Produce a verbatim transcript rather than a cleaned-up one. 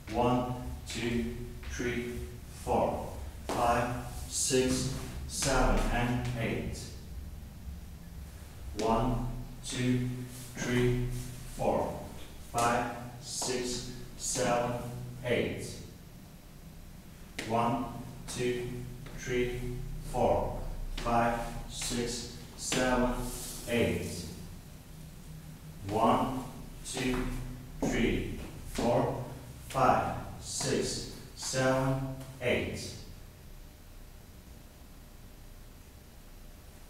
One, two, three, four, five, six, seven, and eight. One, two, three, four, five, six, seven, eight. One, two, three, four, five, six, seven, eight. One, two,